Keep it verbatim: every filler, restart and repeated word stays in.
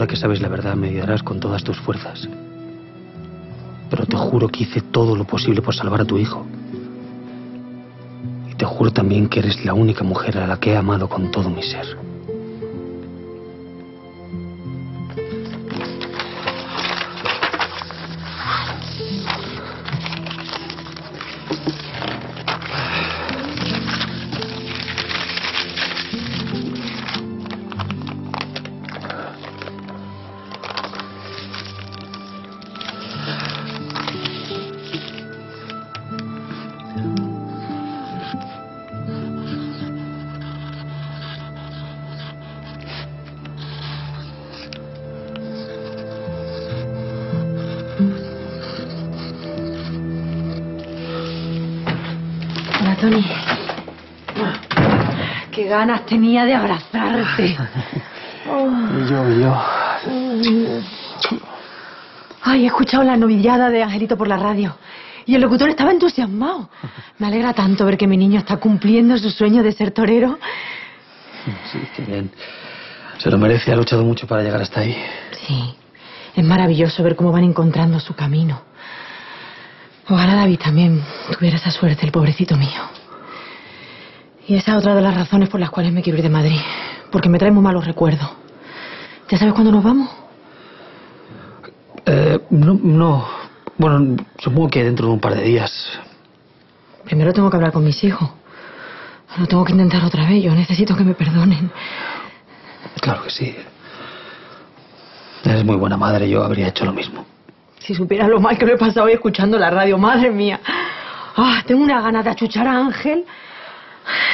Ahora que sabes la verdad, me ayudarás con todas tus fuerzas. Pero te juro que hice todo lo posible por salvar a tu hijo. Y te juro también que eres la única mujer a la que he amado con todo mi ser. Hola, Tony. Qué ganas tenía de abrazarte. Y yo, y yo. Ay, he escuchado la novillada de Angelito por la radio. Y el locutor estaba entusiasmado. Me alegra tanto ver que mi niño está cumpliendo su sueño de ser torero. Sí, qué bien. Se lo merece, ha luchado mucho para llegar hasta ahí. Sí, es maravilloso ver cómo van encontrando su camino. Ojalá David también tuviera esa suerte, el pobrecito mío. Y esa es otra de las razones por las cuales me quiero ir de Madrid. Porque me trae muy malos recuerdos. ¿Ya sabes cuándo nos vamos? Eh, no, no. Bueno, supongo que dentro de un par de días. Primero tengo que hablar con mis hijos. Lo tengo que intentar otra vez. Yo necesito que me perdonen. Claro que sí. Eres muy buena madre. Yo habría hecho lo mismo. Si supieras lo mal que lo he pasado hoy escuchando la radio. Madre mía. Ah, tengo una ganas de achuchar a Ángel.